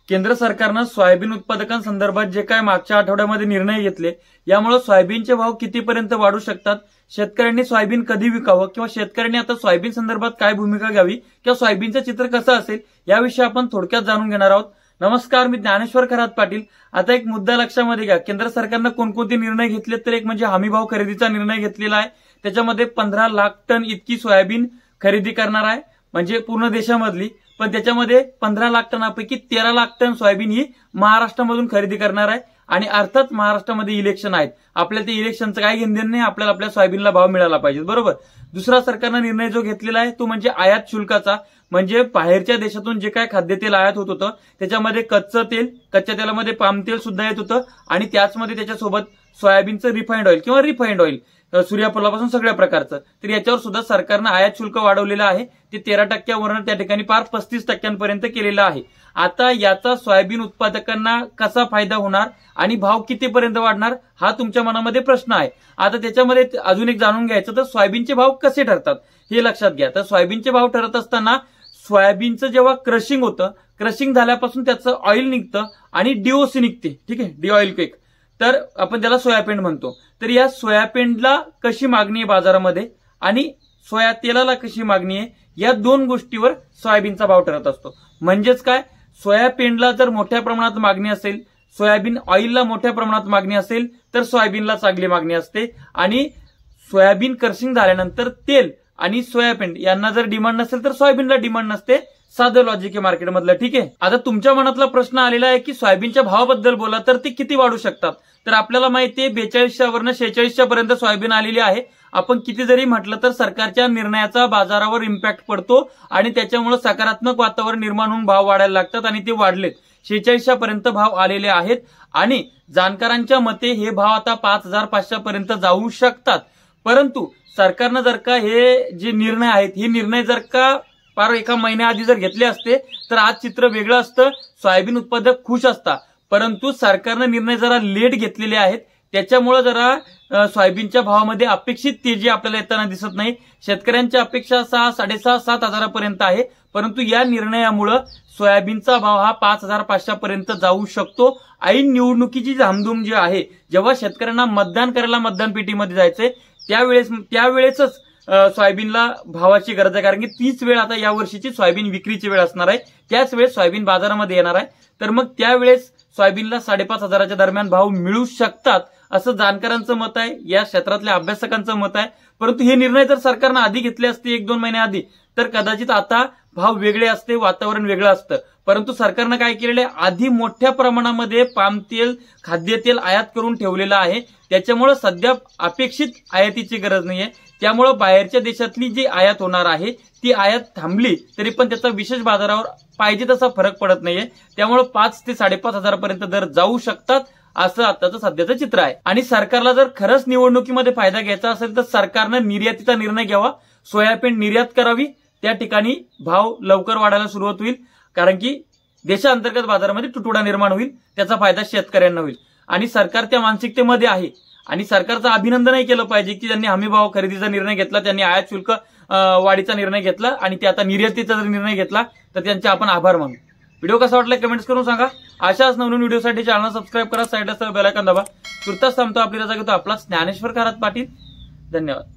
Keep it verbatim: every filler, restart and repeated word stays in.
केंद्र सरकारनं सोयाबीन उत्पादकांसंदर्भात जे काय मागच्या आठवड्यामध्ये निर्णय घेतले, यामुळे सोयाबीनचे भाव कितीपर्यंत वाढू शकतात, शेतकऱ्यांनी सोयाबीन कधी विकावं किंवा शेतकऱ्यांनी आता सोयाबीन संदर्भात काय भूमिका घ्यावी किंवा सोयाबीनचं चित्र कसं असेल याविषयी आपण थोडक्यात जाणून घेणार आहोत। नमस्कार, मी ज्ञानेश्वर खरात पाटील। आता एक मुद्दा लक्षामध्ये घ्या, केंद्र सरकारनं कोणकोणते निर्णय घेतले तर एक म्हणजे हमी भाव खरेदीचा निर्णय घेतलेला आहे। त्याच्यामध्ये पंधरा लाख टन इतकी सोयाबीन खरेदी करणार आहे, म्हणजे पूर्ण देशामधली। पण त्याच्यामध्ये पंधरा लाख टनापैकी तेरा लाख टन सोयाबीन ही महाराष्ट्रामधून खरेदी करणार आहे। आणि अर्थात महाराष्ट्रामध्ये इलेक्शन आहेत, आपल्याला ते इलेक्शनचं काय घेणं नाही, आपल्याला आपल्या सोयाबीनला भाव मिळाला पाहिजे, बरोबर। दुसरा सरकारनं निर्णय जो घेतलेला आहे तो म्हणजे आयात शुल्काचा, म्हणजे बाहेरच्या देशातून जे काय खाद्यतेल आयात होत होतं त्याच्यामध्ये कच्चं तेल, कच्च्या तेलामध्ये पाम तेल सुद्धा येत होतं आणि त्याचमध्ये त्याच्यासोबत सोयाबीनचं रिफाइंड ऑइल किंवा रिफाइंड ऑइल सूर्यफुलापासून सगळ्या प्रकारचं, तर याच्यावर सुद्धा सरकारनं आयात शुल्क वाढवलेलं आहे। ते तेरा टक्क्यावरून त्या ठिकाणी पार पस्तीस टक्क्यांपर्यंत केलेलं आहे। आता याचा सोयाबीन उत्पादकांना कसा फायदा होणार आणि भाव कितीपर्यंत वाढणार हा तुमच्या मनामध्ये प्रश्न आहे। आता त्याच्यामध्ये अजून एक जाणून घ्यायचं तर सोयाबीनचे भाव कसे ठरतात हे लक्षात घ्या। तर सोयाबीनचे भाव ठरत असताना सोयाबीनचं जेव्हा क्रशिंग होतं, क्रशिंग झाल्यापासून त्याचं ऑइल निघतं आणि डीओसी निघते, ठीक आहे, डी ऑइल केक, तर आपण त्याला सोयापेंड म्हणतो। तर या सोयापेंडला कशी मागणी आहे बाजारामध्ये आणि सोया तेलाला कशी मागणी आहे, या दोन गोष्टीवर सोयाबीनचा भाव ठरत असतो। म्हणजेच काय, सोयापेंडला जर मोठ्या प्रमाणात मागणी असेल, सोयाबीन ऑइलला मोठ्या प्रमाणात मागणी असेल तर सोयाबीनला चांगली मागणी असते। आणि सोयाबीन क्रशिंग झाल्यानंतर तेल आणि सोयाबीन यांना जर डिमांड नसेल तर सोयाबीनला डिमांड नसते। साधं लॉजिक आहे मार्केटमधलं, ठीक आहे। आता तुमच्या मनातला प्रश्न आलेला आहे की सोयाबीनच्या भावाबद्दल बोला तर ते किती वाढू शकतात। तर आपल्याला माहिती आहे बेचाळीसच्या वरनं शेहेचाळीसच्या पर्यंत सोयाबीन आलेली आहे। आपण किती जरी म्हटलं तर सरकारच्या निर्णयाचा बाजारावर इम्पॅक्ट पडतो आणि त्याच्यामुळे सकारात्मक वातावरण निर्माण होऊन भाव वाढायला लागतात आणि ते वाढलेत, शेहेचाळीसच्या पर्यंत भाव आलेले आहेत। आणि जाणकारांच्या मते हे भाव आता पाच हजार पाचशे पर्यंत जाऊ शकतात। परंतु सरकारनं जर का हे जे निर्णय आहेत हे निर्णय जर का फार एका महिन्याआधी जर घेतले असते तर आज चित्र वेगळं असतं, सोयाबीन उत्पादक खुश असतात। परंतु सरकारनं निर्णय जरा लेट घेतलेले आहेत, त्याच्यामुळे जरा सोयाबीनच्या भावामध्ये अपेक्षित तेजी आपल्याला येताना दिसत नाही। शेतकऱ्यांच्या अपेक्षा सहा साडेसहा सात हजारापर्यंत आहे, परंतु या निर्णयामुळे सोयाबीनचा भाव हा पाच हजार पाचशे पर्यंत जाऊ शकतो। ऐन निवडणुकीची धामधूम जी आहे, जेव्हा शेतकऱ्यांना मतदान करायला मतदान पेटीमध्ये जायचंय त्यावेळेस त्यावेळेसच सोयाबीनला भावाची गरज आहे, कारण की तीच वेळ आता या वर्षीची सोयाबीन विक्रीची वेळ असणार आहे, त्याच वेळेस सोयाबीन बाजारामध्ये येणार आहे। तर मग त्यावेळेस सोयाबीनला साडेपाच हजाराच्या दरम्यान भाव मिळू शकतात असं जाणकारांचं मत आहे, या क्षेत्रातल्या अभ्यासकांचं मत आहे। परंतु हे निर्णय जर सरकारनं आधी घेतले असते एक दोन महिन्याआधी तर कदाचित आता भाव वेगळे असते, वातावरण वेगळं असतं। परंतु सरकारनं काय केलेलं आहे, आधी मोठ्या प्रमाणामध्ये पाम तेल, खाद्यतेल आयात करून ठेवलेलं आहे, त्याच्यामुळे सध्या अपेक्षित आयातीची गरज नाहीये। त्यामुळे बाहेरच्या देशातली जी आयात होणार आहे ती आयात थांबली तरी पण त्याचा विशेष बाजारावर पाहिजे तसा फरक पडत नाहीये। त्यामुळे पाच ते साडेपाच हजारापर्यंत दर जाऊ शकतात असं आताचं सध्याचं चित्र आहे। आणि सरकारला जर खरंच निवडणुकीमध्ये फायदा घ्यायचा असेल तर सरकारनं निर्यातीचा निर्णय घ्यावा, सोयाबीन निर्यात करावी, त्या ठिकाणी भाव लवकर वाढायला सुरुवात होईल, कारण की देशांतर्गत बाजारामध्ये तुटवडा निर्माण होईल, त्याचा फायदा शेतकऱ्यांना होईल। आणि सरकार त्या मानसिकतेमध्ये आहे आणि सरकारचं अभिनंदनही केलं पाहिजे की त्यांनी हमी भाव खरेदीचा निर्णय घेतला, त्यांनी आयात शुल्क वाढीचा निर्णय घेतला आणि ते आता निर्यातीचा जर निर्णय घेतला तर त्यांचे आपण आभार मानू। व्हिडिओ कसा वाटला कमेंट्स करून सांगा। अशाच नवीन व्हिडिओसाठी चॅनल सबस्क्राईब करा, साईडला बेल आयकॉन दाबा। तुर्तास थांबतो, आपली रजा घेतो, आपला ज्ञानेश्वर खरात पाटील। धन्यवाद।